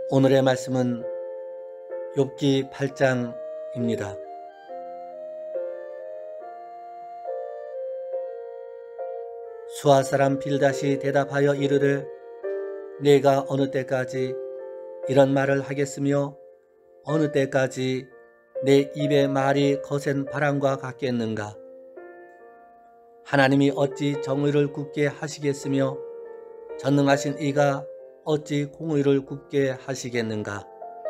오늘의 말씀은 욥기 8장입니다. 수아 사람 빌닷이 대답하여 이르되 내가 어느 때까지 이런 말을 하겠으며 어느 때까지 내 입의 말이 거센 바람과 같겠는가. 하나님이 어찌 정의를 굽게 하시겠으며 전능하신 이가 어찌 공의를 굽게 하시겠는가.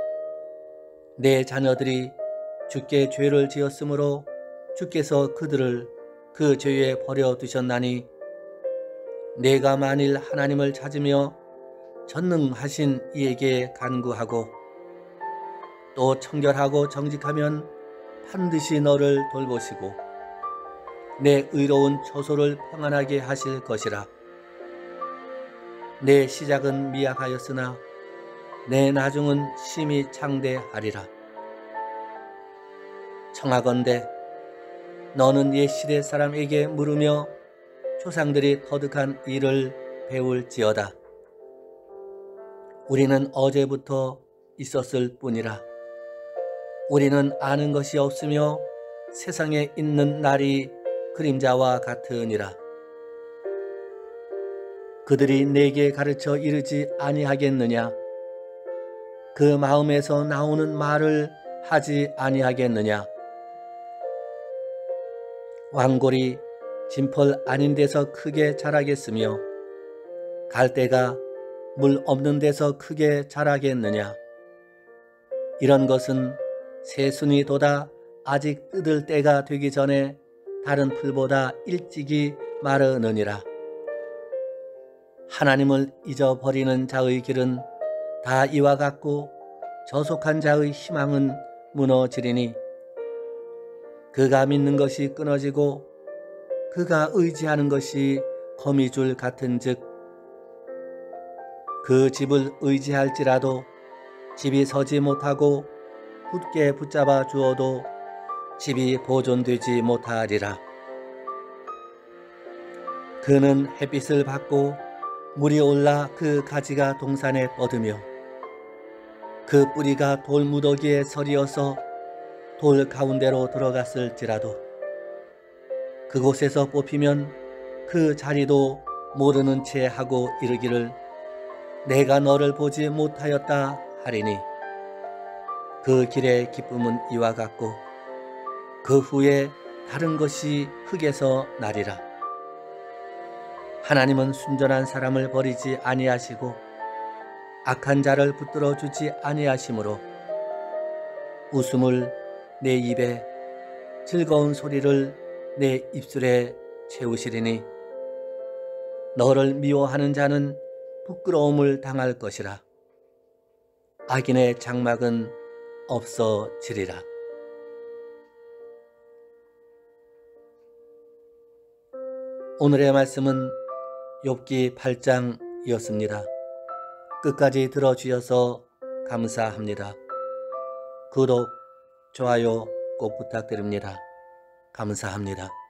내 자녀들이 주께 죄를 지었으므로 주께서 그들을 그 죄에 버려두셨나니 내가 만일 하나님을 찾으며 전능하신 이에게 간구하고 또 청결하고 정직하면 반드시 너를 돌보시고 내 의로운 처소를 평안하게 하실 것이라. 내 시작은 미약하였으나 내 나중은 심히 창대하리라. 청하건대 너는 옛 시대 사람에게 물으며 조상들이 터득한 일을 배울지어다. 우리는 어제부터 있었을 뿐이라. 우리는 아는 것이 없으며 세상에 있는 날이 그림자와 같으니라. 그들이 내게 가르쳐 이르지 아니하겠느냐? 그 마음에서 나오는 말을 하지 아니하겠느냐? 왕골이 진펄 아닌 데서 크게 자라겠으며 갈대가 물 없는 데서 크게 자라겠느냐? 이런 것은 새순이 돋아 아직 뜯을 때가 되기 전에 다른 풀보다 일찍이 마르느니라. 하나님을 잊어버리는 자의 길은 다 이와 같고 저속한 자의 희망은 무너지리니 그가 믿는 것이 끊어지고 그가 의지하는 것이 거미줄 같은즉 그 집을 의지할지라도 집이 서지 못하고 굳게 붙잡아 주어도 집이 보존되지 못하리라. 그는 햇빛을 받고 물이 올라 그 가지가 동산에 뻗으며 그 뿌리가 돌무더기에 서리어서 돌 가운데로 들어갔을지라도 그곳에서 뽑히면 그 자리도 모르는 채 하고 이르기를 내가 너를 보지 못하였다 하리니 그 길의 기쁨은 이와 같고 그 후에 다른 것이 흙에서 나리라. 하나님은 순전한 사람을 버리지 아니하시고 악한 자를 붙들어 주지 아니하시므로 웃음을 내 입에 즐거운 소리를 내 입술에 채우시리니 너를 미워하는 자는 부끄러움을 당할 것이라. 악인의 장막은 없어지리라. 오늘의 말씀은 욥기 8장이었습니다. 끝까지 들어주셔서 감사합니다. 구독, 좋아요 꼭 부탁드립니다. 감사합니다.